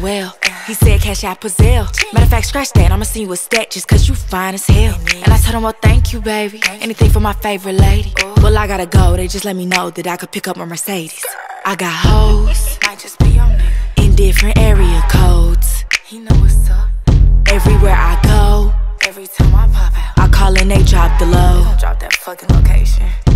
LOL. He said cash out Pazelle. Matter of fact, scratch that, I'ma send you a stat just cause you fine as hell. And I told him, well, thank you, baby. Anything for my favorite lady. Well, I gotta go, they just let me know that I could pick up my Mercedes. I got hoes, might just be your nigga, in different area codes. He know what's up. Everywhere I go, every time I pop out, I call and they drop the low. They gon' drop that fucking location.